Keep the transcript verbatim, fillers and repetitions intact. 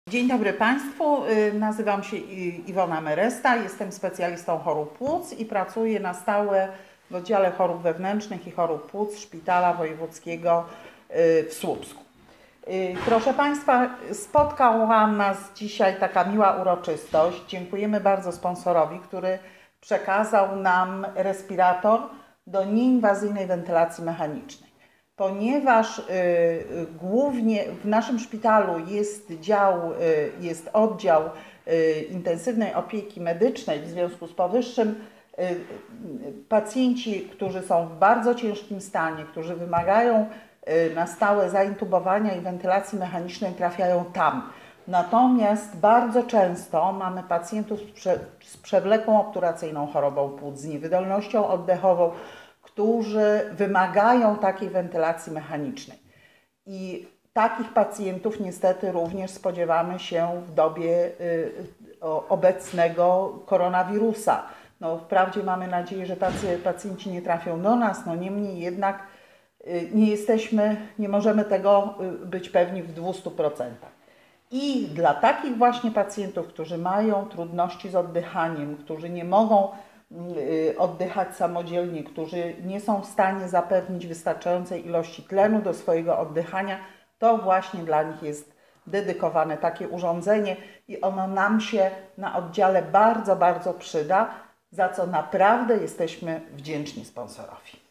Dzień dobry Państwu, nazywam się Iwona Meresta, jestem specjalistą chorób płuc i pracuję na stałe w oddziale chorób wewnętrznych i chorób płuc Szpitala Wojewódzkiego w Słupsku. Proszę Państwa, spotkała nas dzisiaj taka miła uroczystość. Dziękujemy bardzo sponsorowi, który przekazał nam respirator do nieinwazyjnej wentylacji mechanicznej. Ponieważ y, głównie w naszym szpitalu jest dział, y, jest oddział y, intensywnej opieki medycznej, w związku z powyższym y, y, pacjenci, którzy są w bardzo ciężkim stanie, którzy wymagają y, na stałe zaintubowania i wentylacji mechanicznej, trafiają tam. Natomiast bardzo często mamy pacjentów z, prze, z przewlekłą obturacyjną chorobą płuc, z niewydolnością oddechową, którzy wymagają takiej wentylacji mechanicznej. I takich pacjentów niestety również spodziewamy się w dobie y, obecnego koronawirusa. No, wprawdzie mamy nadzieję, że pacjenci nie trafią do nas, no niemniej jednak y, nie jesteśmy, nie możemy tego y, być pewni w dwustu procentach. I dla takich właśnie pacjentów, którzy mają trudności z oddychaniem, którzy nie mogą oddychać samodzielnie, którzy nie są w stanie zapewnić wystarczającej ilości tlenu do swojego oddychania, to właśnie dla nich jest dedykowane takie urządzenie i ono nam się na oddziale bardzo, bardzo przyda, za co naprawdę jesteśmy wdzięczni sponsorowi.